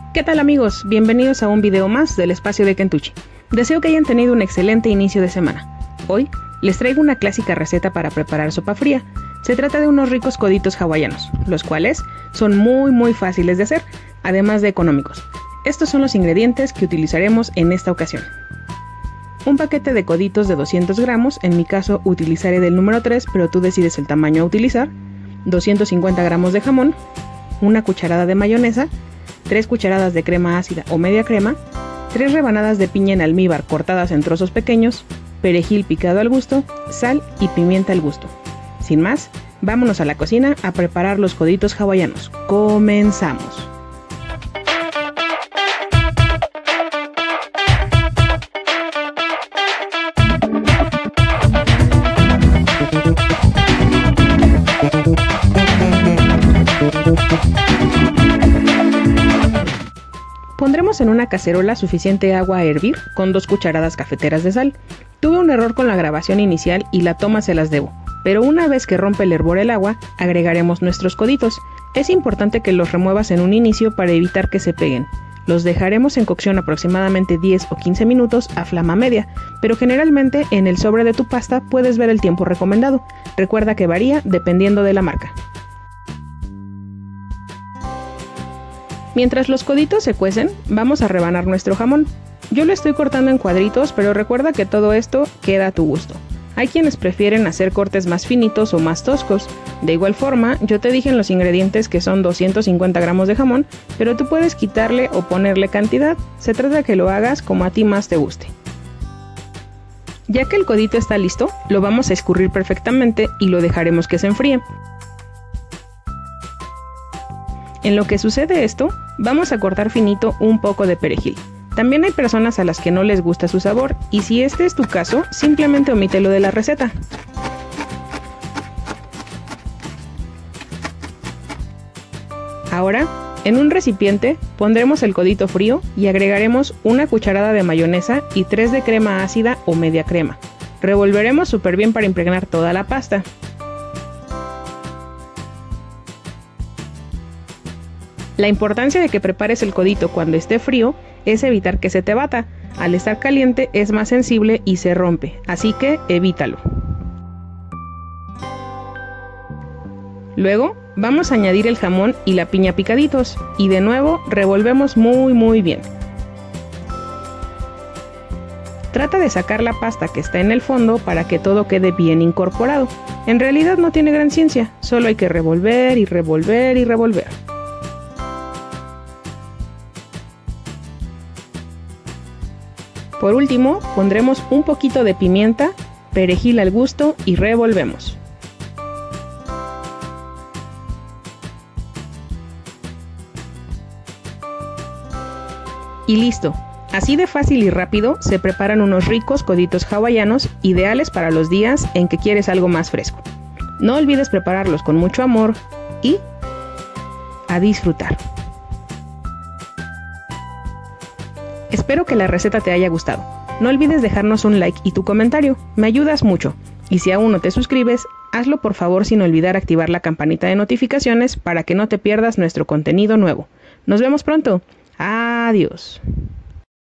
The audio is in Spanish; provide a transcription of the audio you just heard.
¿Qué tal amigos? Bienvenidos a un video más del espacio de Kentucky. Deseo que hayan tenido un excelente inicio de semana. Hoy les traigo una clásica receta para preparar sopa fría. Se trata de unos ricos coditos hawaianos, los cuales son muy fáciles de hacer, además de económicos. Estos son los ingredientes que utilizaremos en esta ocasión. Un paquete de coditos de 200 gramos, en mi caso utilizaré del número 3, pero tú decides el tamaño a utilizar. 250 gramos de jamón, una cucharada de mayonesa, 3 cucharadas de crema ácida o media crema, 3 rebanadas de piña en almíbar cortadas en trozos pequeños, perejil picado al gusto, sal y pimienta al gusto. Sin más, vámonos a la cocina a preparar los coditos hawaianos. ¡Comenzamos! Pondremos en una cacerola suficiente agua a hervir con 2 cucharadas cafeteras de sal. Tuve un error con la grabación inicial y la toma se las debo, pero una vez que rompe el hervor el agua, agregaremos nuestros coditos. Es importante que los remuevas en un inicio para evitar que se peguen. Los dejaremos en cocción aproximadamente 10 o 15 minutos a flama media, pero generalmente en el sobre de tu pasta puedes ver el tiempo recomendado. Recuerda que varía dependiendo de la marca. Mientras los coditos se cuecen, vamos a rebanar nuestro jamón. Yo lo estoy cortando en cuadritos, pero recuerda que todo esto queda a tu gusto. Hay quienes prefieren hacer cortes más finitos o más toscos. De igual forma, yo te dije en los ingredientes que son 250 gramos de jamón, pero tú puedes quitarle o ponerle cantidad. Se trata de que lo hagas como a ti más te guste. Ya que el codito está listo, lo vamos a escurrir perfectamente y lo dejaremos que se enfríe. En lo que sucede esto, vamos a cortar finito un poco de perejil. También hay personas a las que no les gusta su sabor, y si este es tu caso, simplemente omítelo de la receta. Ahora, en un recipiente, pondremos el codito frío y agregaremos una cucharada de mayonesa y 3 de crema ácida o media crema. Revolveremos súper bien para impregnar toda la pasta. La importancia de que prepares el codito cuando esté frío es evitar que se te bata. Al estar caliente es más sensible y se rompe, así que evítalo. Luego vamos a añadir el jamón y la piña picaditos y de nuevo revolvemos muy bien. Trata de sacar la pasta que está en el fondo para que todo quede bien incorporado. En realidad no tiene gran ciencia, solo hay que revolver y revolver y revolver. Por último, pondremos un poquito de pimienta, perejil al gusto y revolvemos. Y listo. Así de fácil y rápido se preparan unos ricos coditos hawaianos ideales para los días en que quieres algo más fresco. No olvides prepararlos con mucho amor y a disfrutar. Espero que la receta te haya gustado. No olvides dejarnos un like y tu comentario, me ayudas mucho. Y si aún no te suscribes, hazlo por favor sin olvidar activar la campanita de notificaciones para que no te pierdas nuestro contenido nuevo. Nos vemos pronto. Adiós.